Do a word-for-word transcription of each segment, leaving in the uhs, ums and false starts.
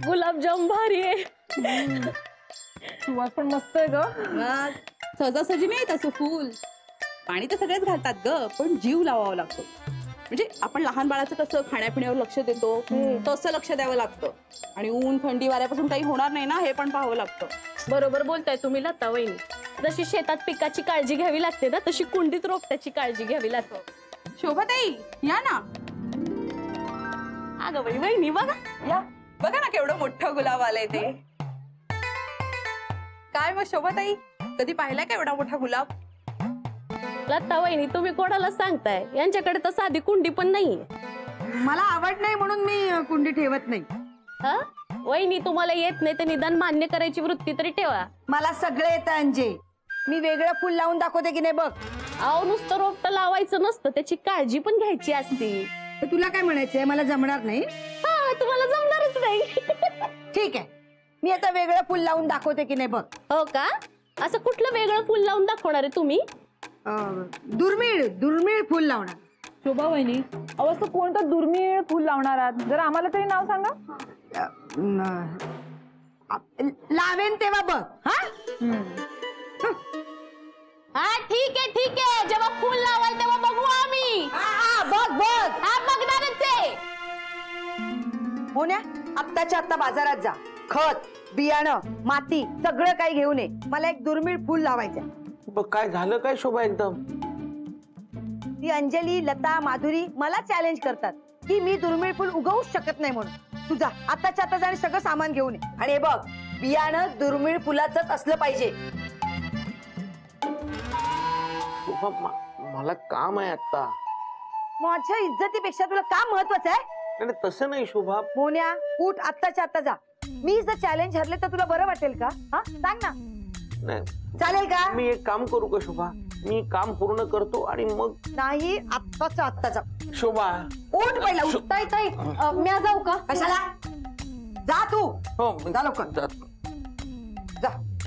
गुलाबजाम भारी आहे. सुवास पण मस्त आहे ग. सहजासहजी नाही तसं फुल. पाणी तर सगळेच घालतात ग, पण जीव लावावा लागतो. म्हणजे आपण लहान बाळाचं कसं खाण्यापिण्यावर लक्ष देतो तसं लक्ष द्यावं लागतं. आणि ऊन थंडी वाऱ्यापासून काही होणार नाही ना हे पण पाहावं लागतं. बरोबर बोलताय तुम्ही लता वहिनी. जशी शेतात पिकाची काळजी घ्यावी लागते ना, तशी कुंडीत रोपट्याची काळजी घ्यावी लागते. शोभाताई या ना. अगं बाई वहिनी बघा, या बघा ना केवढं मोठं गुलाब आलंय ते. काय मग शोभाताई, कधी पाहिलाय का एवढा मोठा गुलाब? लता वहिनी तुम्ही कोणाला सांगताय? यांच्याकडे तर साधी कुंडी पण नाहीये. मला आवड नाही म्हणून मी कुंडी ठेवत नाही. हा वहिनी, तुम्हाला येत नाही तर निदान मान्य करायची वृत्ती तरी ठेवा. मला सगळं येतं अंजे. मी वेगळं फुल लावून दाखवते की नाही बघ. अहो नुसतं रोपट लावायचं नसतं, त्याची काळजी पण घ्यायची असती. तुला काय म्हणायचंय? मला जमणार नाही. हा तुम्हाला जमणारच नाही. ठीक आहे, मी आता वेगळं फुल लावून दाखवते की नाही बघ. हो का? असं कुठलं वेगळं फुल लावून दाखवणार आहे तुम्ही? दुर्मिळ दुर्मिळ फुल लावणार. शोभा वहिनी, अहो असं कोणतं दुर्मिळ फुल लावणार आहात? जरा आम्हाला तरी नाव सांगा. लावेन तेव्हा बघ. हा हा ठीक आहे ठीक आहे, जेव्हा फुल लावाल तेव्हा बघू आम्ही. बघ बघ. हा बघणारच आहे. हो ना, आत्ताच्या आत्ता बाजारात जा. खत, बियाणं, माती सगळं काही घेऊन ये. मला एक दुर्मिळ फुल लावायचं. काय झालं काय शोभा? एकदम ती अंजली, लता, माधुरी मला चॅलेंज करतात की मी दुर्मिळ फुल उगवूच शकत नाही म्हणून. तुझा आताच्या आता जाणे सगळं सामान घेऊन ये. आणि हे बघ, बियाणं दुर्मिळ फुलाचंच असलं पाहिजे. मला काम आहे आता. माझ्या इज्जतीपेक्षा तुला काम महत्वाचं आहे? तसं नाही शोभा. मोन्या, उठ आत्ताच्या आता जा. मी जर चॅलेंज हरले तर तुला बरं वाटेल का? हा सांग ना. नाही चालेल का? मी एक काम करू का शोभा? मी काम पूर्ण करतो आणि मग. नाही, आत्ताच्या आत्ता जा. शोभा उठ पहिला. उठ. ताई ताई मी जाऊ का? कशाला? जा तू. हो जा लवकर. जा.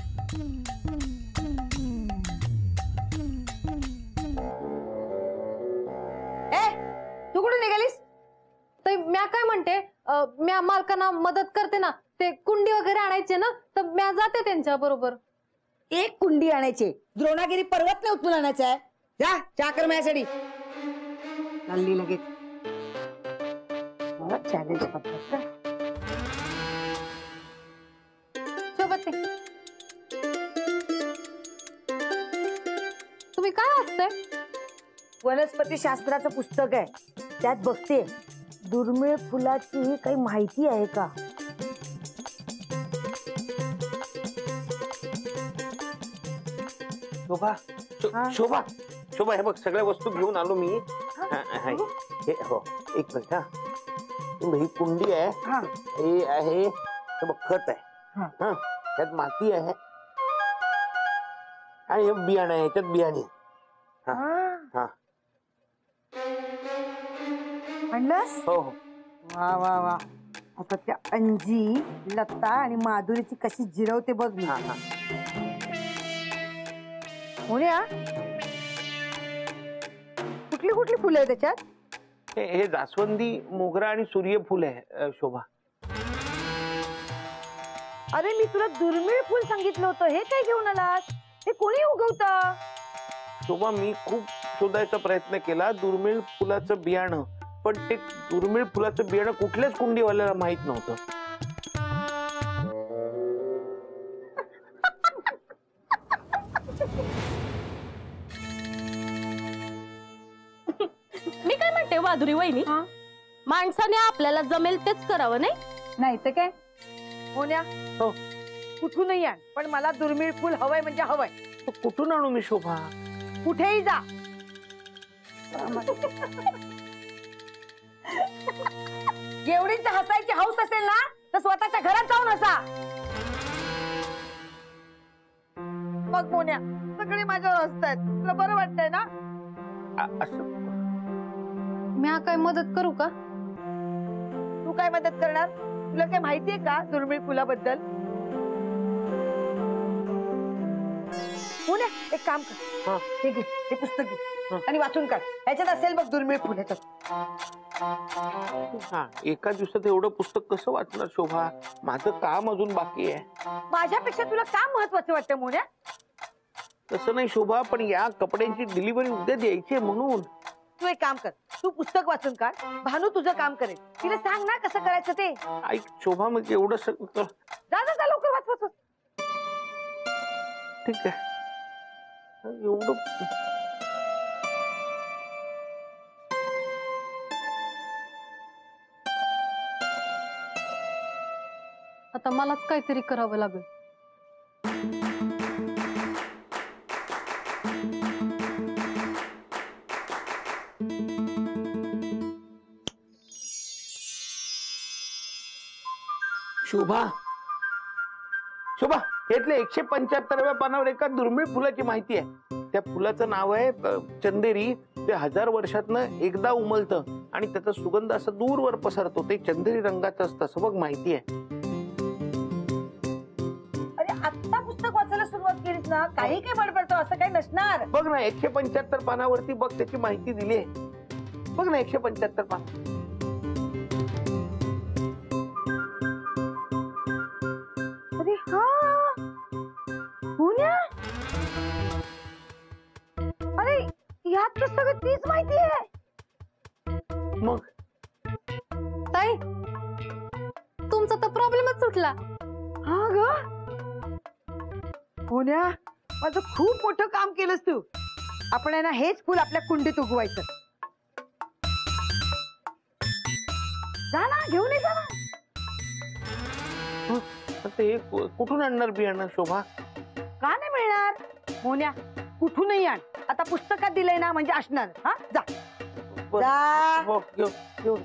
ए तू कुठे निघालीस? ताई म्या काय म्हणते, म्या मालकांना मदत करते ना, ते कुंडी वगैरे आणायचे ना, तर म्या जाते त्यांच्या बरोबर. एक कुंडी आणायची, द्रोणागिरी पर्वत नाही उचलून आणायचा आहे. जा चहा कर माझ्यासाठी. चालली लगेच. मला चॅलेंज करतात का? सोबत तुम्ही काय वाचताय? वनस्पती शास्त्राचं पुस्तक आहे. त्यात बघते दुर्मिळ फुलाची काही माहिती आहे का. शोभा शोभा शोभा हे बघ, सगळ्या वस्तू घेऊन आलो मी. हे हो एक मिनिट. हा ही कुंडी आहे, हे आहे हे बघ खत आहे, हा त्यात माती आहे आणि हे बियाणं आहे, त्यात बियाणे. हा हा म्हणलंस? हो हो. वा वा वा. आता त्या अंजी, लता आणि माधुरीची कशी जिरवते बघ मी. हा हा मोन्या, कुठली कुठली फुलं आहे त्याच्यात? हे जास्वंदी, मोगरा आणि सूर्यफूल आहे शोभा. अरे मी तुला दुर्मिळ फुल सांगितलं होतं, हे काय घेऊन आलास? हे कोणी उगवतं? शोभा मी खूप शोधायचा प्रयत्न केला दुर्मिळ फुलाचं बियाणं, पण ते दुर्मिळ फुलाचं बियाणं कुठल्याच कुंडीवाल्याला माहित नव्हतं. मी काय म्हणते माधुरी वहिनी, माणसाने आपल्याला जमेल तेच करावं नाही? नाही तर काय. मोन्या, हो कुठूनही आण, पण मला दुर्मिळ फुल हवंय म्हणजे हवंय. कुठून आणू मी शोभा? कुठेही जा. एवढीच हसायची हौस असेल ना तर स्वतःच्या घरात जाऊन हसा. मग मोन्या, सगळे माझ्यावर हसतायत, तुला बरं वाटतंय ना? म्या काय मदत करू का? तू काय मदत करणार? तुला काय माहितीये का दुर्मिळ फुलाबद्दल? मोन्या, एक काम कर, हे घे, हे पुस्तक घे आणि वाचून काढ. ह्याच्यात असेल बघ दुर्मिळ फुल. ह्याच्यात हा एका दिवसात एवढं पुस्तक कसं वाचणार शोभा? माझं काम अजून बाकी आहे. माझ्यापेक्षा तुला काम महत्वाचं वाटतं मोन्या? तसं नाही शोभा, पण या कपड्यांची डिलिव्हरी उद्या द्यायची आहे म्हणून. तू एक काम कर, तू पुस्तक वाचून काढ, भानू तुझं काम करेल. तिला सांग ना कसं करायचं ते. ऐक शोभा, मग एवढं सगळं जा जा जा, लवकर वाच वाच वाच. ठीक आहे. एवढं आता मलाच काहीतरी करावं लागेल. शोभा शोभा यातल्या एकशे पंच्याहत्तराव्या पानावर एका दुर्मिळ फुलाची माहिती आहे. त्या फुलाचं नाव आहे अ, चंदेरी. ते हजार वर्षातनं एकदा उमलतं आणि त्याचा सुगंध असा दूरवर पसरतो. ते चंदेरी रंगाचं असतं असं बघ माहिती आहे. अरे आत्ता पुस्तक वाचायला सुरुवात केलीस ना, काही काय बडबडतो, असं काही नसणार. बघ ना एकशे पंच्याहत्तर पानावरती बघ त्याची माहिती दिली आहे. बघ ना एकशे पंच्याहत्तर पान. अरे हा मोन्या, अरे यात तर सगळं तीच माहिती आहे. मग ताई, तुमचा तर प्रॉब्लेमच सुटला. हा ग मोन्या, माझं खूप मोठं काम केलंस तू. आपण आहे ना हेच फुल आपल्या कुंडीत उगवायचं. जा ना, घेऊन ये जा ना. ते कुठून आणणार बियाणं शोभा? का नाही मिळणार मोन्या, कुठूनही आण. आता पुस्तकात दिलंय ना म्हणजे असणार. हा जा जा. हो, घेऊ, घेऊ.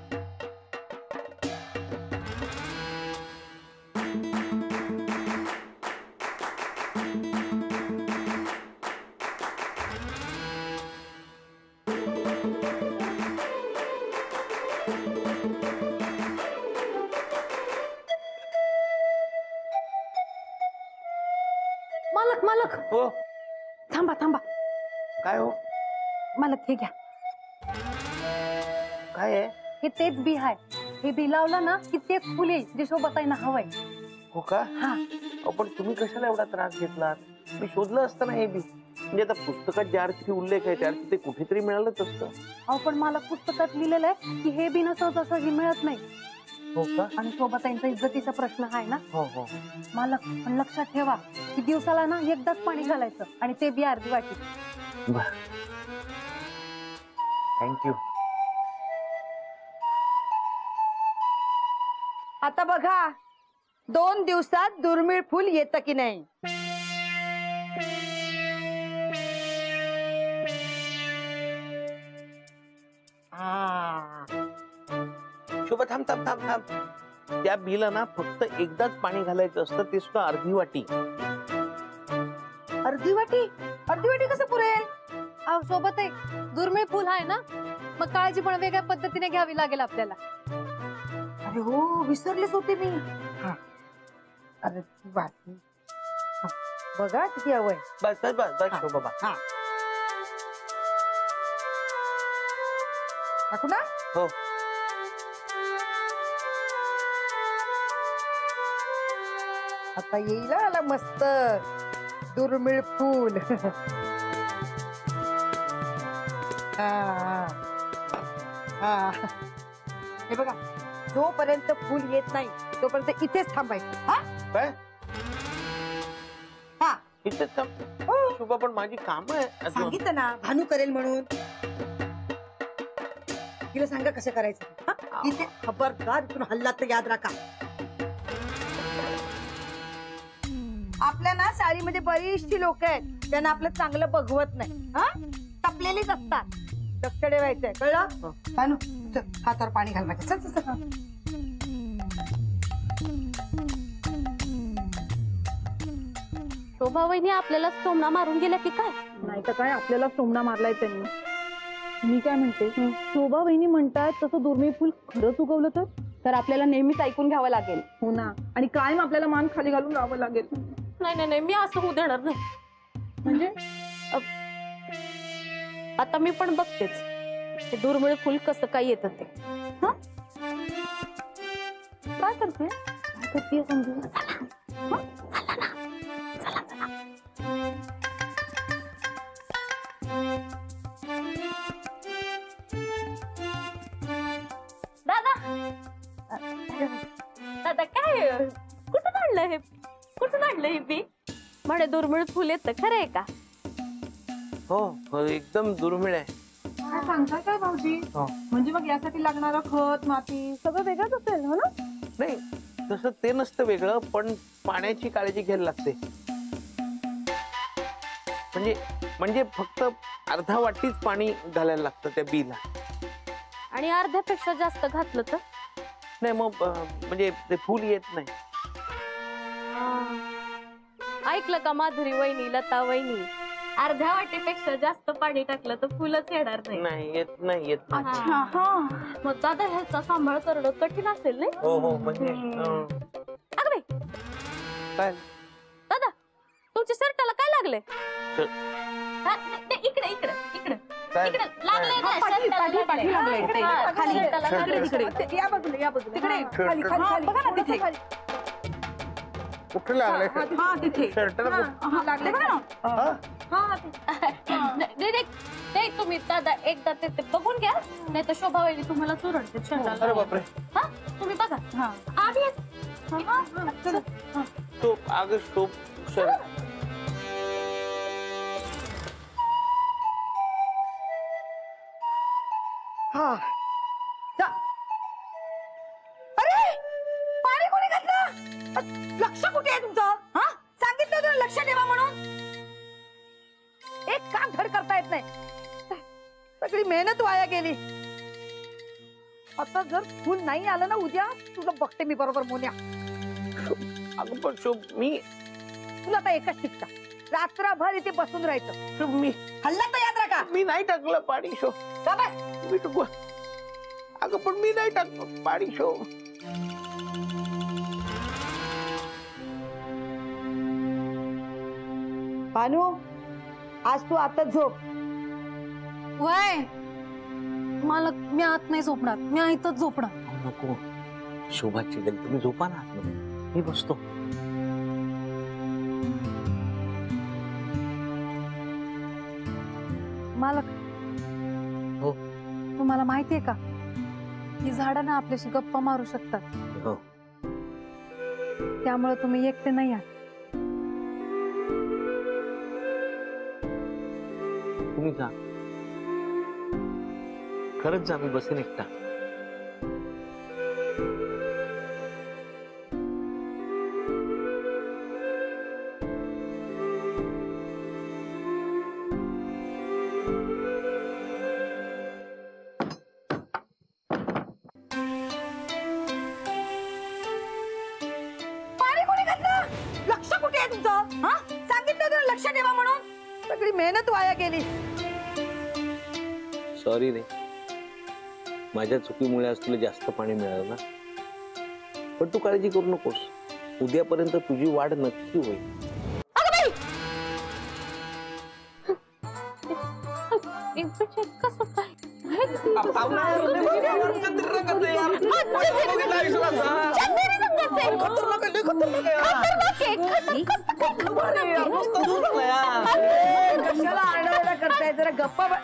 मालक मालक, हो थांबा थांबा. काय हो? मालक हे घ्या. काय आहे? हे तेच बी आहे. हे बी लावलं ना की तेच फुल येईल जे शोभाताईंना हवंय. हो का? हा. अहो, पण तुम्ही कशाला एवढा त्रास घेतला? मी शोधलं असतं ना हे बी. म्हणजे आता पुस्तकात ज्या अर्थी उल्लेख आहे त्या अर्थी ते कुठेतरी मिळालंच असतं. अहो पण मला पुस्तकात लिहिलेलं आहे की हे बी न सहजासहजी मिळत नाही. हो का? आणि शोभाताईंचा इज्जतीचा प्रश्न आहे ना. हो हो. मालक पण लक्षात ठेवा की दिवसाला ना एकदाच पाणी घालायचं आणि ते बी अर्धी वाटी. बर, थँक्यू. आता बघा दोन दिवसात दुर्मिळ फुल येतं की नाही. शोभा थांब थांब थांब थांब. त्या बिला ना फक्त एकदाच पाणी घालायचं असतं, ते सुद्धा अर्धी वाटी. अर्धी वाटी? अर्धी वाटी कसं पुरेल? अहो शोभाताई, दुर्मिळ फुल आहे ना, मग काळजी पण वेगळ्या पद्धतीने घ्यावी लागेल आपल्याला. अरे हो, विसरलेच होते मी. हा. अरे ती वाटी हा, बघा किती हवंय. बस बस बस बस शोभा बस. हा टाकू ना. हो. आता येईल आला मस्त दुर्मिळ फूल. हा हा. हे बघा, जोपर्यंत फूल येत नाही तोपर्यंत इथेच थांबायचं. हा काय? हा इथेच थांब. शोभा पण माझी कामं आहे अजून. सांगितलं ना भानू करेल म्हणून. तिला सांगा कसं करायचं. हा? इथे खबरदार इथून हल्ला तर याद राखा. आपल्या ना साडीमध्ये बरीचशी लोक आहेत त्यांना आपलं चांगलं बघवत नाही. हा टपलेलीच असतात. लक्ष ठेवायचंय, कळलं? भानू चल, हातावर पाणी घाल माझ्या. चल चल चल. शोभा वहिनी आपल्याला टोमणा मारून गेल्या की काय? नाही तर काय, आपल्याला टोमणा मारलाय त्यांनी. मी काय म्हणते, शोभा वहिनी म्हणतात तसं दुर्मिळ फुल खरंच उगवलं तर तर आपल्याला नेहमीच ऐकून घ्यावं लागेल. हो ना, आणि कायम आपल्याला मान खाली घालून राहावं लागेल. नाही नाही नाही, मी असं होऊ देणार नाही. म्हणजे आता मी पण बघतेच ते दुर्मिळ फुल कसं काय येतं ते. हा काय करते काय करते समजू. दादा दादा काय कुठून आणलं हे कुठून आणलं हे बी म्हणे दुर्मिळ फुल येतं खरं आहे का? हो एकदम दुर्मिळ आहे. काय सांगताय काय भाऊजी. म्हणजे मग यासाठी लागणारं खत माती सगळं वेगळंच असेल हो ना. नाही तसं ते नसतं वेगळं, पण पाण्याची काळजी घ्यायला लागते. म्हणजे म्हणजे फक्त अर्धा वाटीच पाणी घालायला लागतं त्या बीला. आणि अर्ध्यापेक्षा जास्त घातलं तर नाही मग म्हणजे ते फुल येत नाही. ऐकलं का माधुरी वहिनी लता वहिनी, अर्ध्या वाटीपेक्षा जास्त पाणी टाकलं तर फुलच येणार नाही. नाही येत नाही येत नाही. अच्छा हा मग दादा ह्याचा सांभाळ करणं कठीण असेल नाही. हो हो म्हणजे अगं बाई काय दादा तुमच्या शर्टाला काय लागले? शर्ट? इकडे इकडे इकडे काय? इकडे लागले ना, पाठी- शर्टाला पाठी- पाठी लागलंय. लागलंय. हा, इकडे, हा, खाली. शर्टाला शर्ट- लागलंय. शर्ट. या बाजूला या बाजूला तिकडे खाली खाली खाली बघा ना तिथे. कुठे लागलाय हा तिथे शर्टाला कुठं? लागले ना. हा? नाही, नाही, नाही, तुम्ही दादा एकदा ते ते बघून घ्या, नाही तर शोभा वहिनी तुम्हाला चुरडते अरे शर्टाला. बापरे. हा तुम्ही बघा. हा. आधी येत. तो अगं शोभ शर्ट हा जा. अरे पाणी कोणी घातलं? अ, लक्ष कुठे आहे तुमचं? हा सांगितलं होतं ना लक्ष ठेवा म्हणून. एक काम धड करता येत नाही. सगळी मेहनत वाया गेली. आता जर फुल नाही आलं ना उद्या तुला बघते मी बरोबर मोन्या. अगं पण शोभ मी तुला आता एकच शिकता, रात्रभर इथे बसून राहायचं. शोभ मी हल्ला तर याद राखा. मी नाही टाकलं पाणी शोभ. का बस मी टाकू अगं पण मी नाही टाकलं पाणी शोभ. भानू आज तू आता झोप. वय मला मी आत नाही झोपणार, मी इथंच झोपणार. नको शोभा चिडेल, तुम्ही झोपा ना. मी बसतो. मालक हो तुम्हाला माहितीये का ही झाडं ना आपल्याशी गप्पा मारू शकतात. हो त्यामुळे तुम्ही एकटे नाही आहात. तुम्ही जा, खरंच जा, मी बसेन एकटा. पाणी कोणी घातलं? लक्ष कुठे आहे तुमचं? हा सांगितलं होतं ना लक्ष ठेवा म्हणून. सगळी मेहनत वाया गेली. सॉरी रे, माझ्या चुकीमुळे आज तुला जास्त पाणी मिळालं ना. पण तू काळजी करू नकोस, उद्यापर्यंत तुझी वाढ नक्की होईल. कसं काय कशाला आरडाओरडा करताय? जरा गप्पा ब-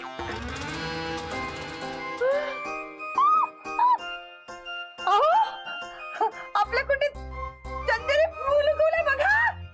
अहो, आपल्या कुठे चंदेरी फुल उगवलंय बघा.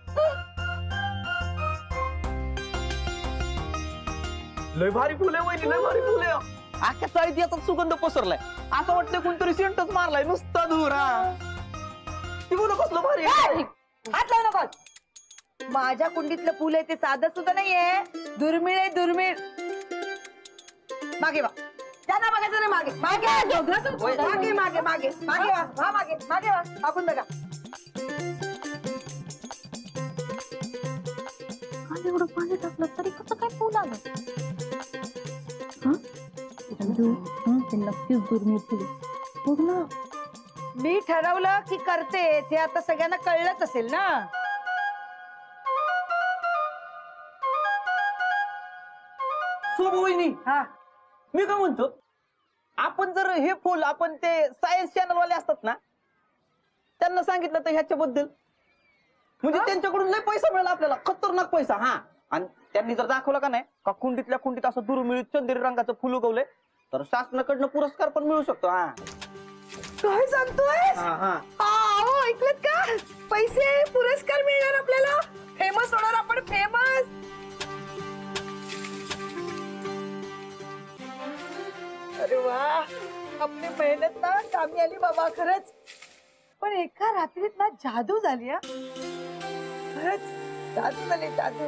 लय भारी फुले वहिनी, लय भारी फुले. अख्ख्या चाळीत याचा सुगंध पसरलाय. असं वाटतंय कोणतरी सेंटच मारलाय, नुसता धूर. हा ती बोल कसलं भारी आहे. हात लावू नको. माझ्या कुंडीतलं फुल आहे ते साधं सुद्धा नाहीये, दुर्मिळ आहे दुर्मिळ. मागे वा, त्यांना बघायचं नाही. मागे मागे मागे मागे मागे मागे वा वा मागे मागे वा मागून बघा. एवढं पाणी टाकलं तरी कसं काय फुल आलं? नक्कीच दुर्मिळ फुले बघ ना. मी ठरवलं की करते हे आता सगळ्यांना कळलंच असेल ना. शोभा वहिनी, हा मी काय म्हणतो, आपण जर हे फुल आपण ते सायन्स चॅनल वाले असतात ना त्यांना सांगितलं तर ह्याच्याबद्दल म्हणजे त्यांच्याकडून लय पैसा मिळाला आपल्याला, खतरनाक पैसा. हा आणि त्यांनी जर दाखवलं का नाही का कुंडीतल्या कुंडीत असं दुर्मिळ चंदेरी रंगाचं फुल उगवलंय तर शासनाकडनं पुरस्कार पण मिळू शकतो. हा काय सांगतोय? ऐकलं का? पैसे पुरस्कार मिळणार आपल्याला, फेमस होणार आपण, फेमस. अरे वा, आपली मेहनत ना कामी आली बाबा खरंच. पण एका रात्रीत ना जादू झाली. हा खरंच जादू झाली, जादू.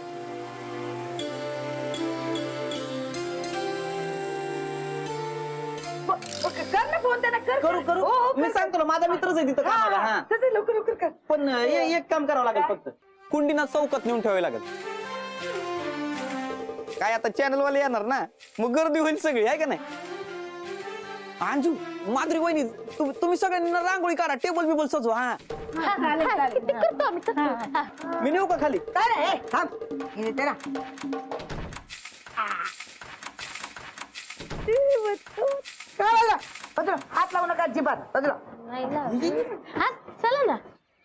कर ना फोन त्यांना, कर. करू करू मी सांगतो ना, माझा मित्रच आहे तिथं कामाला. हा लवकर लवकर कर. पण एक काम करावं लागेल, फक्त कुंडीना चौकात नेऊन ठेवावी लागेल. काय आता चॅनल वाले येणार ना, मग गर्दी होईल सगळी, आहे का नाही? अंजू, माधुरी वहिनी, तुम्ही सगळ्यांनी रांगोळी काढा, टेबल बिबल सजवा. हा मी नेऊ का खाली? काय हात लावू नका अजिबात. हा चला ना.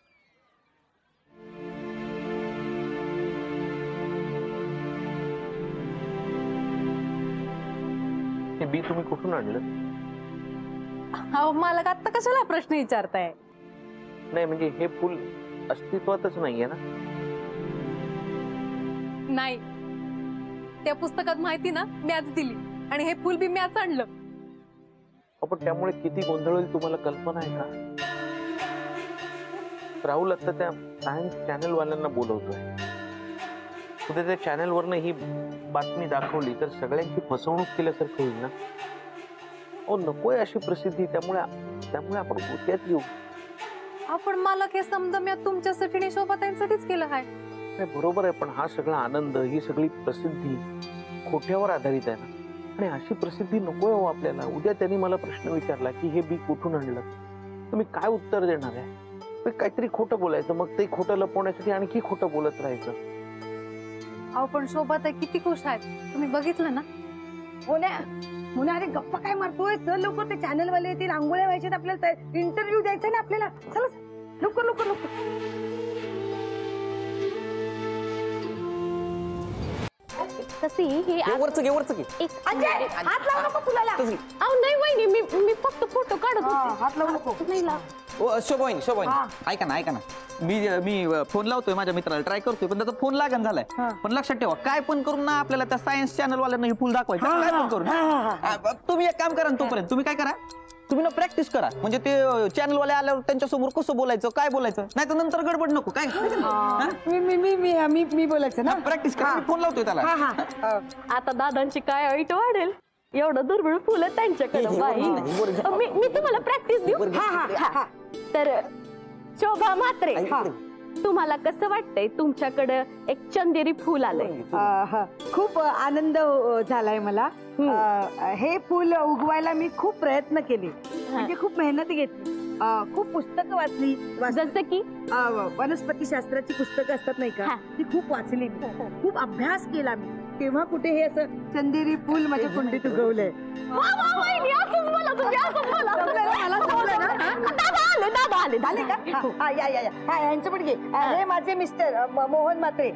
हे बी तुम्ही कुठून आणलं? अहो मालक, आता कशाला प्रश्न विचारताय? नाही म्हणजे हे फुल अस्तित्वातच नाहीये ना? नाही, त्या पुस्तकात माहिती ना मॅच दिली आणि हे फुल बी मॅच आणलं. पण त्यामुळे किती गोंधळ होईल तुम्हाला कल्पना आहे का? राहुल आता त्या सायन्स चॅनल वाल्यांना बोलवतोय. उद्या त्या चॅनल वरनं ही बातमी दाखवली तर सगळ्यांची फसवणूक केल्यासारखं होईल ना. ओ नकोय अशी प्रसिद्धी, त्यामुळे त्यामुळे आपण गोत्यात येऊ. आपण मालक हे समजा मी तुमच्यासाठी आणि शोभाताईंसाठीच केलं आहे. नाही बरोबर आहे, पण हा सगळा आनंद, ही सगळी प्रसिद्धी खोट्यावर आधारित आहे ना. आणि अशी प्रसिद्धी नकोय हो आपल्याला. उद्या त्यांनी मला प्रश्न विचारला की हे बी कुठून आणलं, तुम्ही काय उत्तर देणार आहे? काहीतरी खोटं बोलायचं, मग ते खोटं लपवण्यासाठी आणखी खोटं बोलत राहायचं. अहो पण शोभाताई किती खुश आहेत, तुम्ही बघितलं ना. हो ना, हो ना. अरे गप्पा काय मारतोय? चल लवकर, ते चॅनल वाले येतील, आंघोळ्या व्हायच्यात आपल्याला, इंटरव्ह्यू द्यायचा ना आपल्याला. चला लवकर लवकर लवकर. तशी ही वरच घे, वरच घे. अंजय, हात लावू नको फुलाला. अहो नाही वहिनी, मी मी फक्त फोटो काढत होते. हात लावू नको. नाही लाव. शोभा वहिनी, शोभा वहिनी, ऐका ना ऐका ना, मी मी फोन लावतोय माझ्या मित्राला, ट्राय करतोय, पण त्याचा फोन लागण झालाय. पण लक्षात ठेवा, काय पण करून ना आपल्याला त्या सायन्स चॅनल वाल्यांना हे फुल दाखवायचं. काय पण करून तुम्ही एक काम करा ना, तोपर्यंत तुम्ही काय करा, तुम्ही ना प्रॅक्टिस करा. म्हणजे ते चॅनल वाले आल्यावर त्यांच्या समोर कसं बोलायचं, काय बोलायचं, नाही तर नंतर गडबड नको. काय मी मी मी मी मी बोलायचं ना. प्रॅक्टिस करा, फोन लावतोय त्याला. आता दादांची काय ऐट वाढेल, एवढं दुर्मिळ फुलं त्यांच्याकडे. मी मी तुम्हाला प्रॅक्टिस देऊ. तर शोभा म्हात्रे, तुम्हाला कसं वाटतंय तुमच्याकडे एक चंदेरी फुल आलंय? खूप आनंद झालाय मला. हे फुल उगवायला मी खूप प्रयत्न केले, म्हणजे खूप मेहनत घेतली, खूप पुस्तकं वाचली. जसं की वनस्पती शास्त्राची पुस्तकं असतात नाही का, ती खूप वाचली, खूप अभ्यास केला मी. तेव्हा कुठे हे असं चंदेरी फुल माझ्या कुंडीत उगवलंय. दादा आले, झाले का? या या या, यांचं पण घे. हे माझे मिस्टर मोहन म्हात्रे.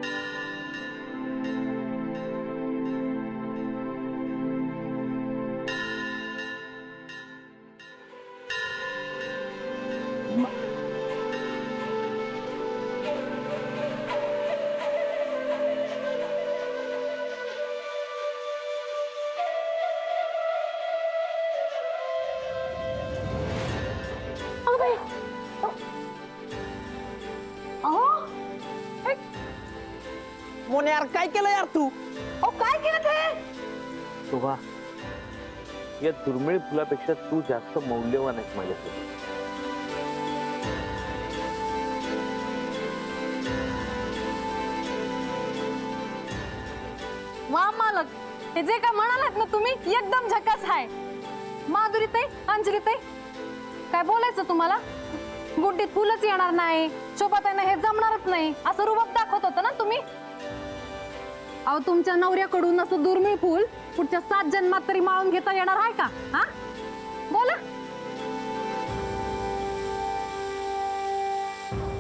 मोने यार, काय केलं यार तू? ओ काय केलं ते? शोभा, या दुर्मिळ फुलापेक्षा तू जास्त मौल्यवान आहेस माझ्यासाठी. वा मालक, हे जे काय म्हणालात ना तुम्ही, एकदम झकास आहे. माधुरी ताई, अंजली ताई, काय बोलायचं तुम्हाला? गुड्डीत फुलच येणार नाही, शोभाताईंना हे जमणारच नाही, असं रुबाब दाखवत होतं ना तुम्ही. अहो तुमच्या नवऱ्याकडून असं दुर्मिळ फुल पुढच्या सात जन्मात तरी माळून घेता येणार आहे का? हा बोला.